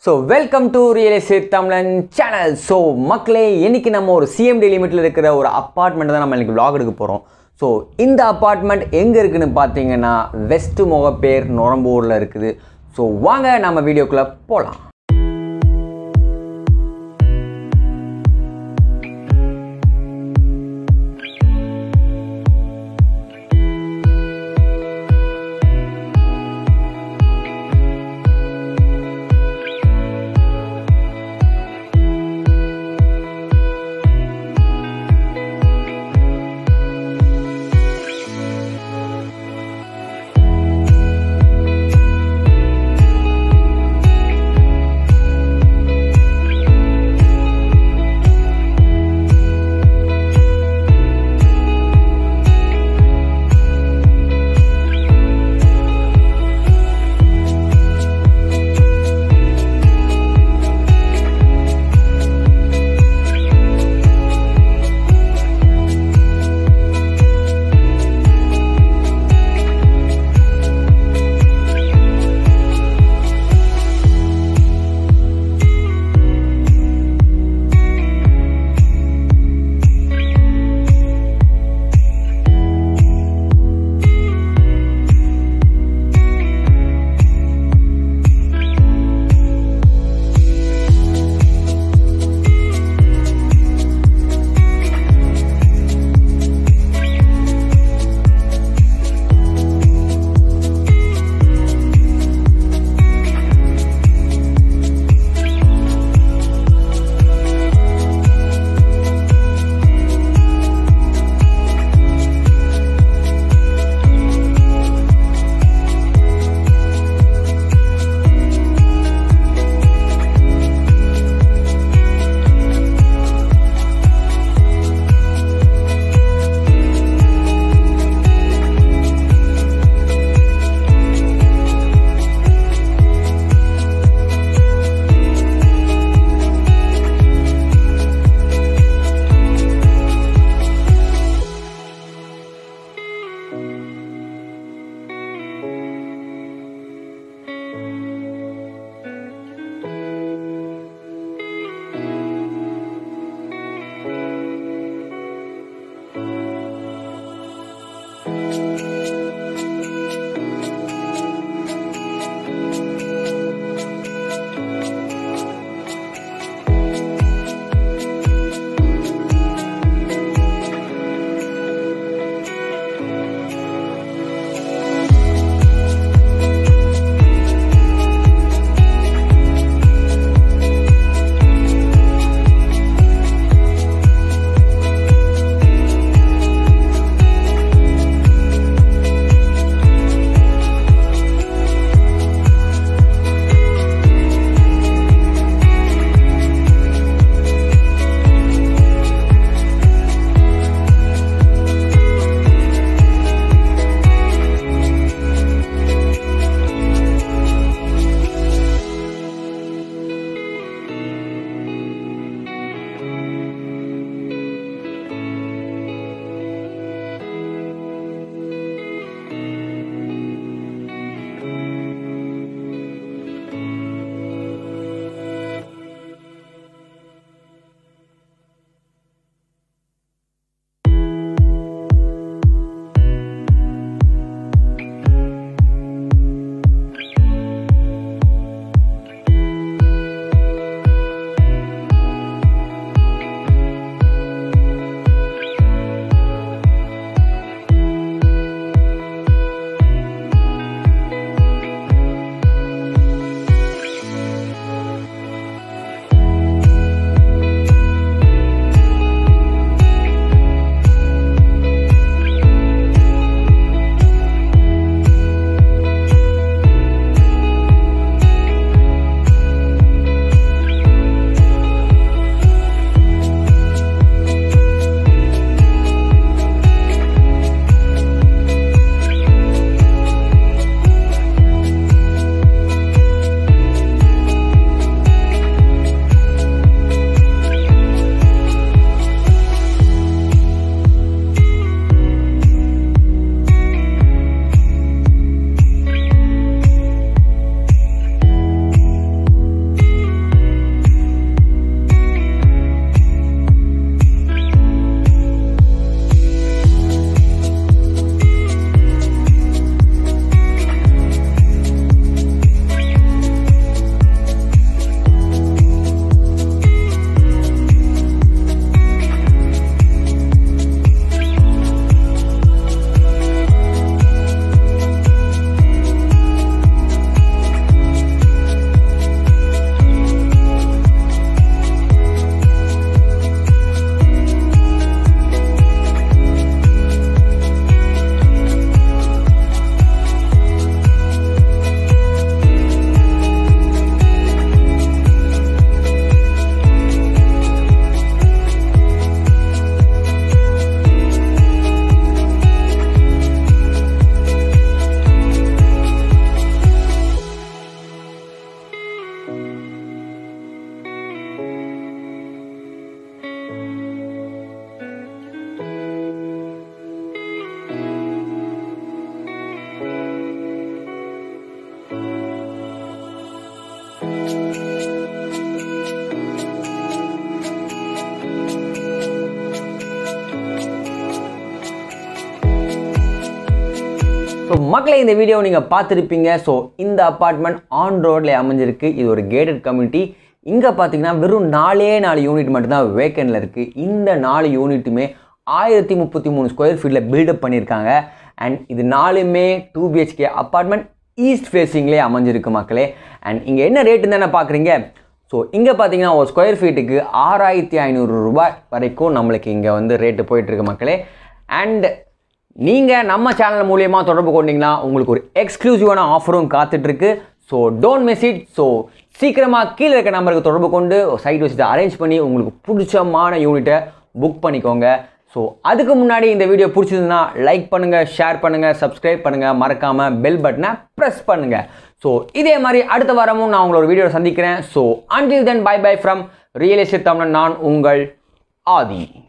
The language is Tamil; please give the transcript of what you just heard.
So welcome to Real Estate Tamlan channel. So மக்களே இன்னைக்கு நம்ம ஒரு CMD லிமிட்ல இருக்கிற ஒரு அபார்ட்மெண்ட் தான் நம்ம இன்னைக்கு vlog எடுக்க போறோம். So இந்த அபார்ட்மெண்ட் எங்க இருக்குன்னு பாத்தீங்கன்னா வெஸ்ட் mogappair நொலம்பூர்ல இருக்குது. So வாங்க நம்ம வீடியோக்குள்ள போலாம். மக்களே இந்த வீடியோ நீங்கள் பார்த்துருப்பீங்க. ஸோ இந்த அப்பார்ட்மெண்ட் ஆன் ரோட்ல அமைஞ்சிருக்கு. இது ஒரு கேட்டட் கம்யூனிட்டி. இங்கே பார்த்தீங்கன்னா வெறும் 4 யூனிட் மட்டும்தான் வேக்கண்டில் இருக்குது. இந்த 4 யூனிட்டுமே 1033 ஸ்கொயர் ஃபீட்டில் பில்டப் பண்ணியிருக்காங்க. அண்ட் இது 4மே 2 BHK அப்பார்ட்மெண்ட் ஈஸ்ட் ஃபேஸிங்லேயே அமைஞ்சிருக்கு மக்களே. அண்ட் இங்கே என்ன ரேட்டு தானே பார்க்குறீங்க. ஸோ இங்கே பார்த்தீங்கன்னா ஒரு ஸ்கொயர் ஃபீட்டுக்கு 6500 ரூபாய் வரைக்கும் நம்மளுக்கு இங்கே வந்து ரேட்டு போயிட்டுருக்கு மக்களே. அண்ட் நீங்கள் நம்ம சேனல் மூலியமாக தொடர்பு கொண்டீங்கன்னா உங்களுக்கு ஒரு எக்ஸ்க்ளூசிவான ஆஃபரும் காத்துட்ருக்கு. So don't miss it. So சீக்கிரமாக கீழே இருக்க நம்பருக்கு தொடர்பு கொண்டு சைட் வச்சுட்டு அரேஞ்ச் பண்ணி உங்களுக்கு பிடிச்சமான யூனிட்டை புக் பண்ணிக்கோங்க. ஸோ அதுக்கு முன்னாடி இந்த வீடியோ பிடிச்சதுன்னா லைக் பண்ணுங்கள், ஷேர் பண்ணுங்கள், சப்ஸ்கிரைப் பண்ணுங்கள், மறக்காமல் பெல் பட்டனை ப்ரெஸ் பண்ணுங்கள். ஸோ இதே மாதிரி அடுத்த வாரமும் நான் உங்களோட வீடியோ சந்திக்கிறேன். So until then bye bye from real estate Tamilan. நான் உங்கள் ஆதி.